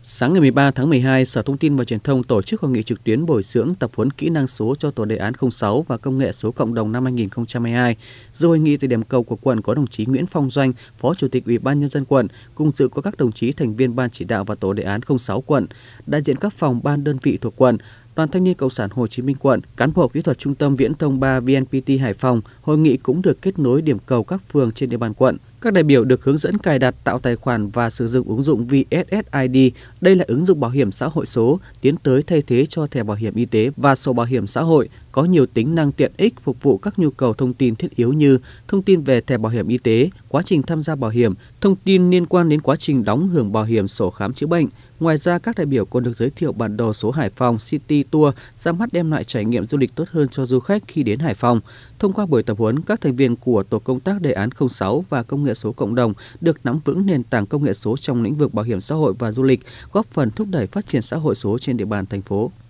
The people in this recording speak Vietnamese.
Sáng ngày 13 tháng 12, Sở Thông tin và Truyền thông tổ chức hội nghị trực tuyến bồi dưỡng tập huấn kỹ năng số cho tổ đề án 06 và công nghệ số cộng đồng năm 2022. Dự hội nghị tại điểm cầu của quận có đồng chí Nguyễn Phong Doanh, Phó Chủ tịch Ủy ban Nhân dân quận, cùng dự có các đồng chí thành viên Ban chỉ đạo và tổ đề án 06 quận, đại diện các phòng ban đơn vị thuộc quận, Đoàn Thanh niên Cộng sản Hồ Chí Minh quận, cán bộ kỹ thuật Trung tâm Viễn thông 3 VNPT Hải Phòng. Hội nghị cũng được kết nối điểm cầu các phường trên địa bàn quận. Các đại biểu được hướng dẫn cài đặt, tạo tài khoản và sử dụng ứng dụng VSSID. Đây là ứng dụng bảo hiểm xã hội số tiến tới thay thế cho thẻ bảo hiểm y tế và sổ bảo hiểm xã hội, có nhiều tính năng tiện ích phục vụ các nhu cầu thông tin thiết yếu như thông tin về thẻ bảo hiểm y tế, quá trình tham gia bảo hiểm, thông tin liên quan đến quá trình đóng hưởng bảo hiểm, sổ khám chữa bệnh. Ngoài ra, các đại biểu còn được giới thiệu bản đồ số Hải Phòng City Tour, ra mắt đem lại trải nghiệm du lịch tốt hơn cho du khách khi đến Hải Phòng. Thông qua buổi tập huấn, các thành viên của tổ công tác đề án 06 và công nghệ số cộng đồng được nắm vững nền tảng công nghệ số trong lĩnh vực bảo hiểm xã hội và du lịch, góp phần thúc đẩy phát triển xã hội số trên địa bàn thành phố.